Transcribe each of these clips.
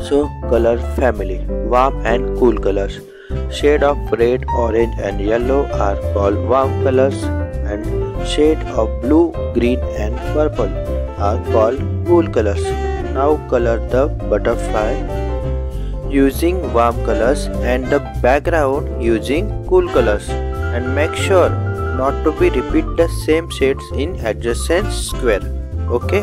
So color family, warm and cool colors. Shade of red, orange and yellow are called warm colors, and shade of blue, green and purple are called cool colors. Now color the butterfly using warm colors and the background using cool colors, and make sure not to be repeat the same shades in adjacent square. Okay?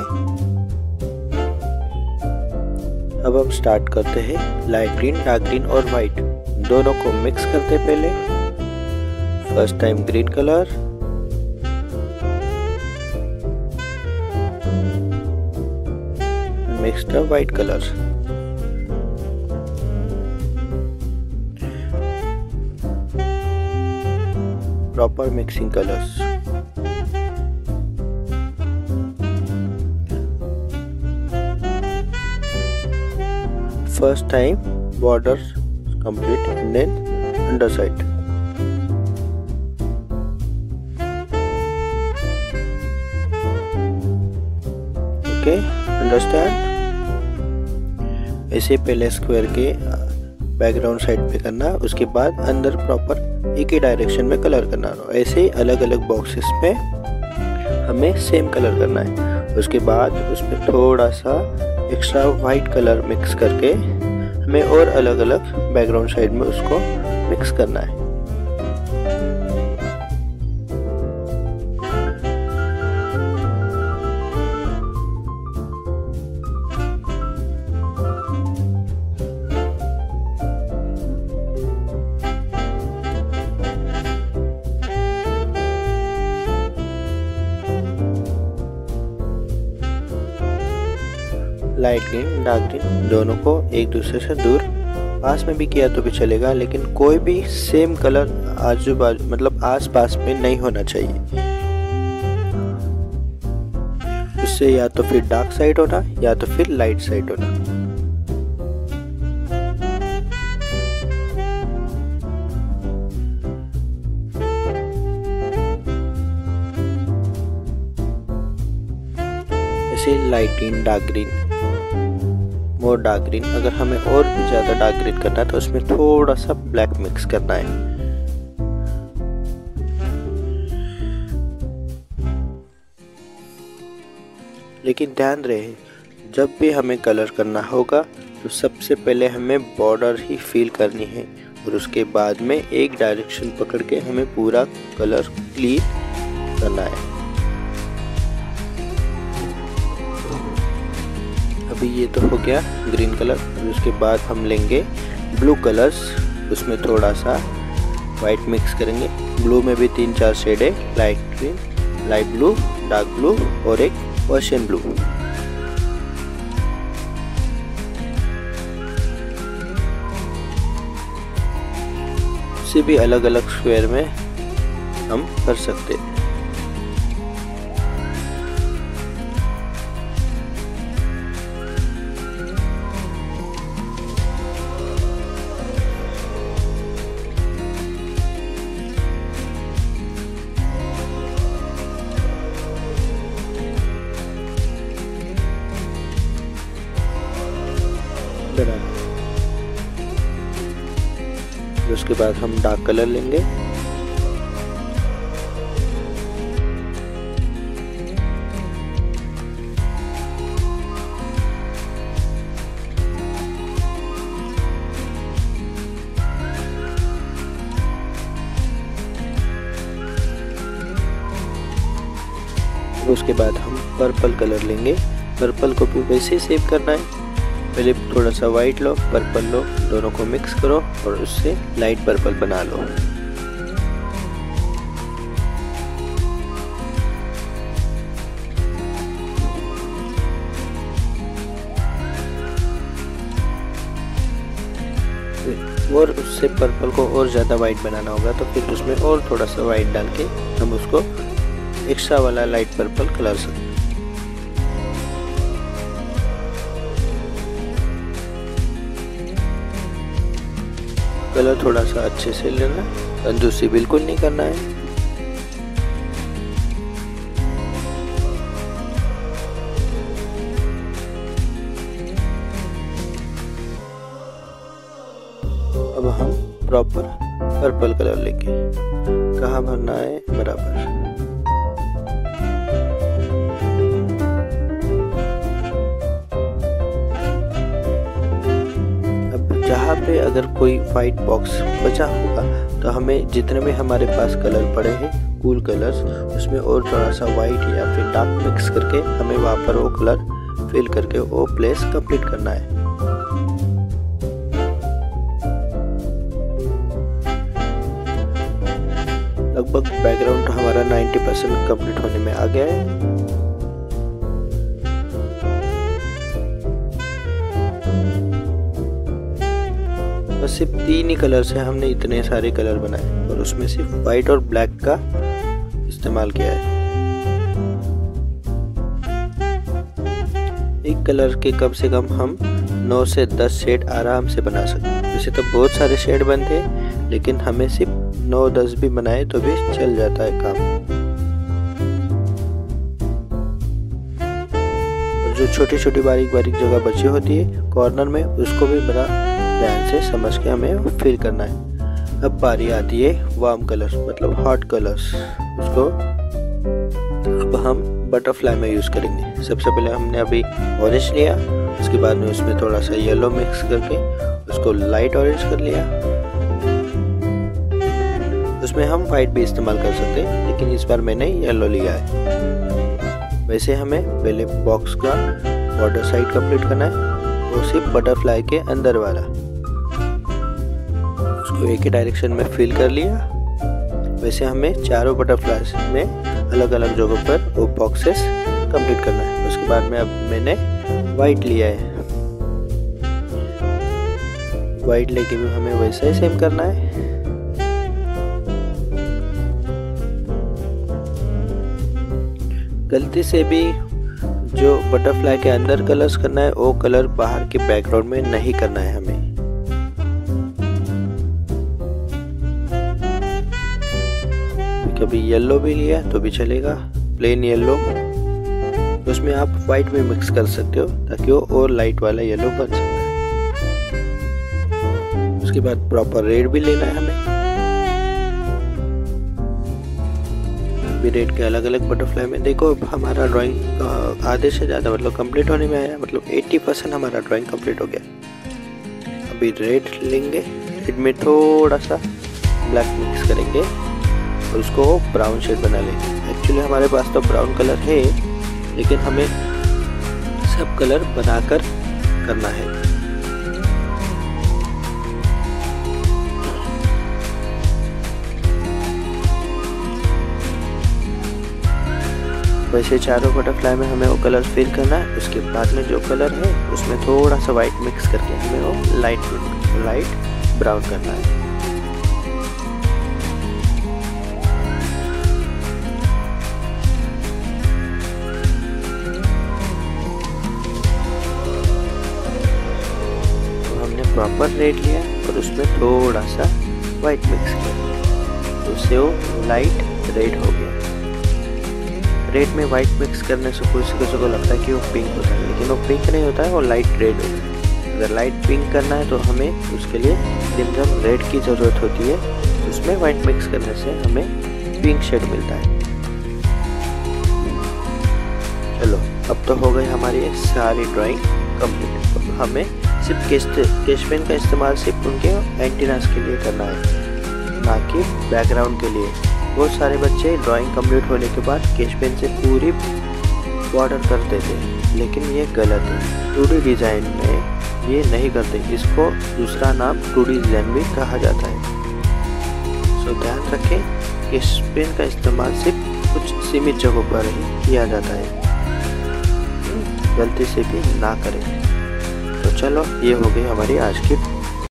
अब हम start करते हैं light green, dark green और white दोनों को mix करते पहले। First time green colour, mix the white colour. Proper mixing colours. First time borders complete and then underside. Okay, understand? ऐसे पहले स्क्वायर के बैकग्राउंड साइड पे करना, उसके बाद अंदर प्रॉपर एक ही डायरेक्शन में कलर करना। ऐसे ही अलग अलग बॉक्सेस में हमें सेम कलर करना है। उसके बाद उसमें थोड़ा सा एक्स्ट्रा वाइट कलर मिक्स करके हमें और अलग अलग बैकग्राउंड साइड में उसको मिक्स करना है। लाइट ग्रीन, डार्क ग्रीन दोनों को एक दूसरे से दूर, पास में भी किया तो भी चलेगा, लेकिन कोई भी सेम कलर आजू बाजू मतलब आस पास में नहीं होना चाहिए। उससे या तो फिर डार्क साइड होना या तो फिर लाइट साइड होना। ऐसे light green, dark green, more dark green. अगर हमें और भी ज़्यादा डार्क ग्रीन करना है तो उसमें थोड़ा सा ब्लैक मिक्स करना है। लेकिन ध्यान रहे, जब भी हमें कलर करना होगा तो सबसे पहले हमें बॉर्डर ही फील करनी है और उसके बाद में एक डायरेक्शन पकड़ के हमें पूरा कलर क्लीन करना है। अभी ये तो हो गया ग्रीन कलर। अभी उसके बाद हम लेंगे ब्लू कलर्स, उसमें थोड़ा सा वाइट मिक्स करेंगे। ब्लू में भी 3-4 शेड है, light green, light blue, dark blue और एक ओशियन ब्लू। इसे भी अलग अलग स्क्वायर में हम कर सकते हैं। उसके बाद हम डार्क कलर लेंगे। उसके बाद हम पर्पल कलर लेंगे। पर्पल को भी वैसे ही सेव करना है। पहले थोड़ा सा वाइट लो, पर्पल लो, दोनों को मिक्स करो और उससे लाइट पर्पल बना लो। और उससे पर्पल को और ज़्यादा वाइट बनाना होगा तो फिर उसमें और थोड़ा सा वाइट डाल के हम उसको एक्स्ट्रा वाला लाइट पर्पल कलर सकते। कलर थोड़ा सा अच्छे से लेना, कंजूसी बिल्कुल नहीं करना है। अब हम प्रॉपर पर्पल कलर लेंगे। कहाँ भरना है बराबर। अब जहाँ पे अगर कोई वाइट बॉक्स बचा होगा तो हमें जितने में हमारे पास कलर पड़े हैं कूल कलर्स, उसमें और थोड़ा सा वाइट या फिर डार्क मिक्स करके हमें वहाँ पर वो कलर फिल करके वो प्लेस कंप्लीट करना है। लगभग बैकग्राउंड हमारा 90% कंप्लीट होने में आ गया है। बस सिर्फ 3 ही कलर से हमने इतने सारे कलर बनाए और उसमें सिर्फ वाइट और ब्लैक का इस्तेमाल किया है। एक कलर के कम से कम हम 9 से 10 शेड आराम से बना सकते हैं। वैसे तो बहुत सारे शेड बनते हैं लेकिन हमें सिर्फ 9-10 भी बनाए तो भी चल जाता है काम। और जो छोटी छोटी बारीक बारीक जगह बची होती है कॉर्नर में, उसको भी बड़ा ध्यान से समझ के हमें फिल करना है। अब बारी आती है वार्म कलर्स मतलब हॉट कलर्स। उसको अब हम बटरफ्लाई में यूज़ करेंगे। सबसे पहले हमने अभी ऑरेंज लिया, उसके बाद में उसमें थोड़ा सा येलो मिक्स करके उसको लाइट ऑरेंज कर लिया। उसमें हम वाइट भी इस्तेमाल कर सकते हैं लेकिन इस बार मैंने येलो लिया है। वैसे हमें पहले बॉक्स का बॉर्डर साइड कंप्लीट करना है, वो सिर्फ बटरफ्लाई के अंदर वाला। उसको एक ही डायरेक्शन में फिल कर लिया। वैसे हमें चारों बटरफ्लाईज में अलग अलग जगहों पर वो बॉक्सेस कंप्लीट करना है। उसके बाद में अब मैंने वाइट लिया है। वाइट लेके भी हमें वैसा ही सेम करना है। गलती से भी जो बटरफ्लाई के अंदर कलर्स करना है वो कलर बाहर के बैकग्राउंड में नहीं करना है हमें। कभी येलो भी लिया तो भी चलेगा, प्लेन येलो। उसमें आप वाइट में मिक्स कर सकते हो ताकि वो और लाइट वाला येलो बन सकता है। उसके बाद प्रॉपर रेड भी लेना है हमें। भी रेड के अलग अलग बटरफ्लाई में देखो हमारा ड्राइंग आधे से ज़्यादा मतलब कंप्लीट होने में आया, मतलब 80% हमारा ड्राइंग कंप्लीट हो गया। अभी रेड लेंगे, रेड में थोड़ा सा ब्लैक मिक्स करेंगे और उसको ब्राउन शेड बना लेंगे। एक्चुअली हमारे पास तो ब्राउन कलर है लेकिन हमें सब कलर बनाकर करना है। वैसे चारों बटरफ्लाई में हमें वो कलर फिल करना है। उसके बाद में जो कलर है उसमें थोड़ा सा वाइट मिक्स करके हमें वो लाइट ब्राउन करना है। तो हमने प्रॉपर रेड लिया और उसमें थोड़ा सा वाइट मिक्स किया तो उससे वो लाइट रेड हो गया। रेड में वाइट मिक्स करने से किसी को लगता है कि वो पिंक होता है, लेकिन वो पिंक नहीं होता है, वो लाइट रेड होता है। अगर लाइट पिंक करना है तो हमें उसके लिए क्रिम्सन रेड की ज़रूरत होती है। उसमें वाइट मिक्स करने से हमें पिंक शेड मिलता है। चलो अब तो हो गई हमारी सारी ड्राइंग कंप्लीट। हमें सिर्फ केश पेन का इस्तेमाल सिर्फ उनके एंटीनास के लिए करना है, ना कि बैकग्राउंड के लिए। बहुत सारे बच्चे ड्राइंग कंप्लीट होने के बाद स्केच पेन से पूरी बॉर्डर कर देते हैं, लेकिन ये गलत है। 2D डिज़ाइन में ये नहीं करते, इसको दूसरा नाम 2D डिज़ाइन भी कहा जाता है। सो ध्यान रखें, स्केच पेन का इस्तेमाल सिर्फ कुछ सीमित जगहों पर ही किया जाता है, गलती से भी ना करें। तो चलो ये हो गई हमारी आज की